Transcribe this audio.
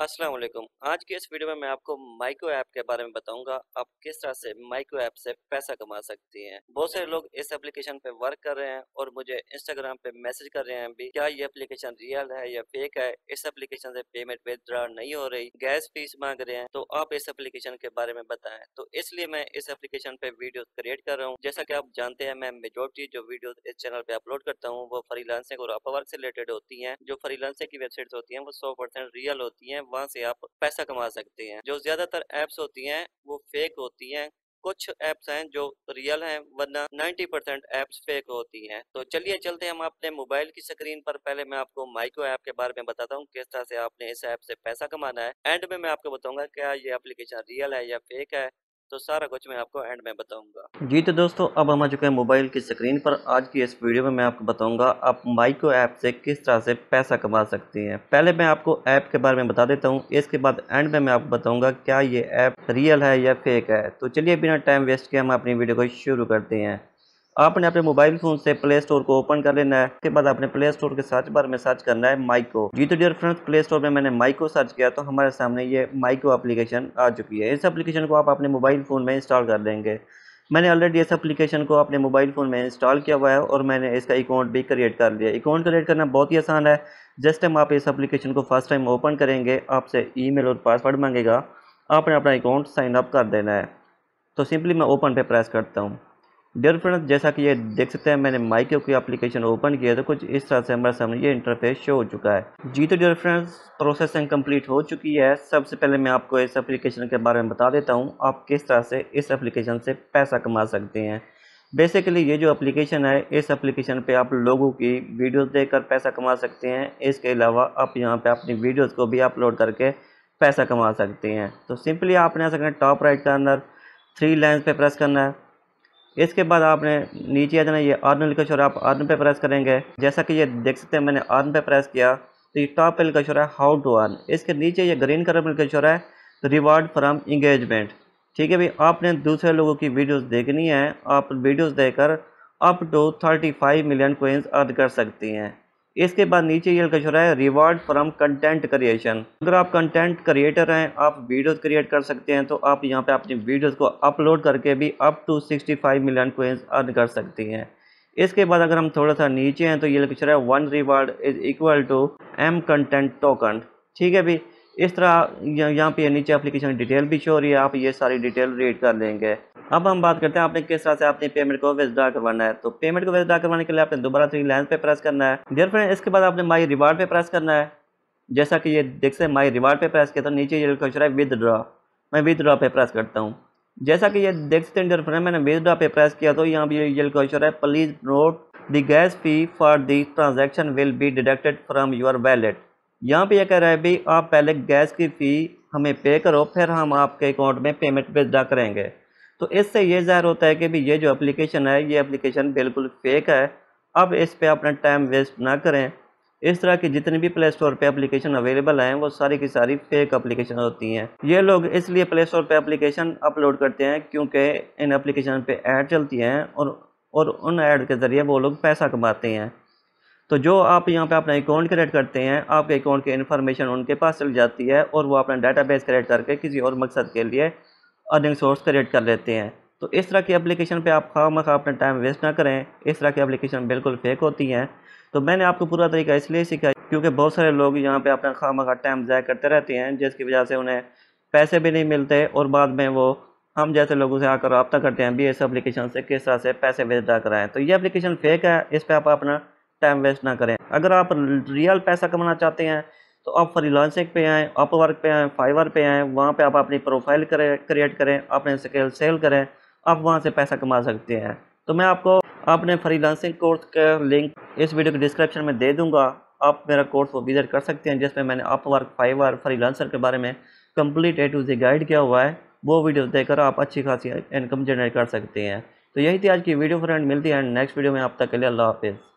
अस्सलाम वालेकुम। आज की इस वीडियो में मैं आपको माइक्रो ऐप के बारे में बताऊंगा आप किस तरह से माइक्रो ऐप से पैसा कमा सकती हैं। बहुत सारे लोग इस एप्लीकेशन पे वर्क कर रहे हैं और मुझे इंस्टाग्राम पे मैसेज कर रहे हैं भी क्या ये एप्लीकेशन रियल है या फेक है, इस एप्लीकेशन से पेमेंट विथड्रॉ नहीं हो रही, गैस फीस मांग रहे हैं, तो आप इस एप्लीकेशन के बारे में बताएं। तो इसलिए मैं इस एप्लीकेशन पे वीडियो क्रिएट कर रहा हूँ। जैसा कि आप जानते हैं मैं मेजोरिटी जो वीडियो इस चैनल पे अपलोड करता हूँ वो फ्रीलांसिंग और अपवर्क से रिलेटेड होती हैं। जो फ्रीलांसिंग की वेबसाइट होती हैं वो 100% रियल होती हैं, वहां से आप पैसा कमा सकते हैं। जो ज्यादातर एप्स होती हैं वो फेक होती हैं। कुछ एप्स हैं जो रियल हैं, वरना 90% एप्स फेक होती हैं। तो चलिए चलते हैं हम अपने मोबाइल की स्क्रीन पर। पहले मैं आपको माइक्रो ऐप के बारे में बताता हूँ किस तरह से आपने इस ऐप से पैसा कमाना है। एंड में मैं आपको बताऊंगा क्या ये एप्लीकेशन रियल है या फेक है। तो सारा कुछ मैं आपको एंड में बताऊंगा। जी तो दोस्तों, अब हम आ चुके हैं मोबाइल की स्क्रीन पर। आज की इस वीडियो में मैं आपको बताऊंगा आप माइक्रो ऐप से किस तरह से पैसा कमा सकती हैं। पहले मैं आपको ऐप के बारे में बता देता हूं, इसके बाद एंड में मैं आपको बताऊंगा क्या ये ऐप रियल है या फेक है। तो चलिए बिना टाइम वेस्ट किए हम अपनी वीडियो को शुरू करते हैं। आपने अपने मोबाइल फोन से प्ले स्टोर को ओपन कर लेना है। उसके बाद अपने प्ले स्टोर के सर्च बार में सर्च करना है माइक्रो। जी तो डियर फ्रेंड्स, प्ले स्टोर में मैंने माइक्रो सर्च किया तो हमारे सामने ये माइक्रो एप्लीकेशन आ चुकी है। इस एप्लीकेशन को आप अपने मोबाइल फोन में इंस्टॉल कर लेंगे। मैंने ऑलरेडी इस एप्लीकेशन को अपने मोबाइल फ़ोन में इंस्टॉल किया हुआ है और मैंने इसका अकाउंट भी क्रिएट कर लिया। अकाउंट क्रिएट करना बहुत ही आसान है। जिस टाइम आप इस एप्लीकेशन को फर्स्ट टाइम ओपन करेंगे आपसे ईमेल और पासवर्ड मांगेगा। आपने अपना अकाउंट साइन अप कर देना है। तो सिंपली मैं ओपन पे प्रेस करता हूँ। डियर फ्रेंड्स, जैसा कि ये देख सकते हैं मैंने माइक्रो की एप्लीकेशन ओपन किया तो कुछ इस तरह से हमारे सामने ये इंटरफेस शो हो चुका है। जी तो डियर फ्रेंड्स, प्रोसेसिंग कंप्लीट हो चुकी है। सबसे पहले मैं आपको इस एप्लीकेशन के बारे में बता देता हूँ आप किस तरह से इस एप्लीकेशन से पैसा कमा सकते हैं। बेसिकली ये जो एप्लीकेशन है, इस एप्लीकेशन पे आप लोगों की वीडियोस देखकर पैसा कमा सकते हैं। इसके अलावा आप यहाँ पे अपनी वीडियोस को भी अपलोड करके पैसा कमा सकते हैं। तो सिंपली आपने ऐसा करना, top right corner three lines पे प्रेस करना है। इसके बाद आपने नीचे आ जाना, ये अर्न लिखा छोड़ा, आप अर्न पे प्रेस करेंगे। जैसा कि ये देख सकते हैं मैंने अर्न पे प्रेस किया तो ये टॉप पे लिखा छोड़ा है हाउ टू अर्न। इसके नीचे ये ग्रीन कलर में लिखा छोड़ा है रिवार्ड फ्रॉम इंगेजमेंट। ठीक है भाई, आपने दूसरे लोगों की वीडियोस देखनी है। आप वीडियोस देखकर up to 35 million coins earn कर सकती हैं। इसके बाद नीचे ये लिखा छोड़ा है रिवार्ड फ्रॉम कंटेंट क्रिएशन। अगर आप कंटेंट क्रिएटर हैं, आप वीडियोस क्रिएट कर सकते हैं, तो आप यहाँ पे अपनी वीडियोस को अपलोड करके भी up to 65 million coins earn कर सकती हैं। इसके बाद अगर हम थोड़ा सा नीचे हैं तो ये लिखा छोड़ा है one reward is equal to M content token. ठीक है भी, इस तरह यहाँ पे नीचे एप्लीकेशन डिटेल भी शो हो रही है, आप ये सारी डिटेल रीड कर लेंगे। अब हम बात करते हैं आपने किस तरह से अपनी पेमेंट को विथड्रॉ करवाना है। तो पेमेंट को विथड्रॉ करवाने के लिए आपने दोबारा थ्री लाइन पे प्रेस करना है। डियर फ्रेंड, इसके बाद आपने माई रिवार्ड पे प्रेस करना है। जैसा कि ये देख सकते हैं माई रिवार्ड पे प्रेस किया तो नीचे ये लिखा है विथड्रॉ। मैं विथड्रॉ पे प्रेस करता हूँ। जैसा कि ये देख सकते हैं डियर फ्रेंड, मैंने विथड्रॉ पे प्रेस किया तो यहाँ पे ये लिखा है please note the gas fee for the transaction will be deducted from your wallet. यहाँ पे ये कह रहा है भी आप पहले गैस की फ़ी हमें पे करो, फिर हम आपके अकाउंट में पेमेंट विथड्रॉ करेंगे। तो इससे ये ज़ाहिर होता है कि भी ये जो एप्लीकेशन है ये एप्लीकेशन बिल्कुल फेक है। अब इस पे अपना टाइम वेस्ट ना करें। इस तरह की जितनी भी प्ले स्टोर पे एप्लीकेशन अवेलेबल हैं वो सारी की सारी फेक एप्लीकेशन होती हैं। ये लोग इसलिए प्ले स्टोर पे एप्लीकेशन अपलोड करते हैं क्योंकि इन एप्लीकेशन पे ऐड चलती हैं और उन ऐड के ज़रिए वो लोग पैसा कमाते हैं। तो जो आप यहाँ पे अपना अकाउंट क्रिएट करते हैं, आपके अकाउंट की इन्फॉर्मेशन उनके पास चल जाती है और वो अपना डाटाबेस क्रिएट करके किसी और मकसद के लिए अर्निंग सोर्स क्रिएट कर लेते हैं। तो इस तरह की एप्लीकेशन पे आप खामखा अपना टाइम वेस्ट ना करें। इस तरह की एप्लीकेशन बिल्कुल फेक होती हैं। तो मैंने आपको पूरा तरीका इसलिए सिखाया क्योंकि बहुत सारे लोग यहाँ पे अपना खामखा टाइम ज़ाया करते रहते हैं, जिसकी वजह से उन्हें पैसे भी नहीं मिलते और बाद में वो हम जैसे लोगों से आकर रब्ता करते हैं भी इस एप्लीकेशन से किस तरह से पैसे विथड्रॉ कराएं। तो ये एप्लीकेशन फेक है, इस पर आप अपना टाइम वेस्ट ना करें। अगर आप रियल पैसा कमाना चाहते हैं तो आप फ्रीलांसिंग पे आएँ, अपवर्क पे आएँ, फाइवर पे आएँ। वहाँ पे आप अपनी प्रोफाइल क्रिएट करें, अपने स्किल सेल करें, आप वहाँ से पैसा कमा सकते हैं। तो मैं आपको अपने फ्रीलांसिंग कोर्स का लिंक इस वीडियो के डिस्क्रिप्शन में दे दूँगा। आप मेरा कोर्स को विजिट कर सकते हैं जिसमें मैंने अपवर्क, फाइवर, फ्रीलांसर के बारे में complete A to Z guide किया हुआ है। वो वीडियो देखकर आप अच्छी खासी इनकम जनरेट कर सकते हैं। तो यही थी आज की वीडियो फ्रेंड, मिलती है नेक्स्ट वीडियो में। आप तक के लिए अल्लाह हाफिज़।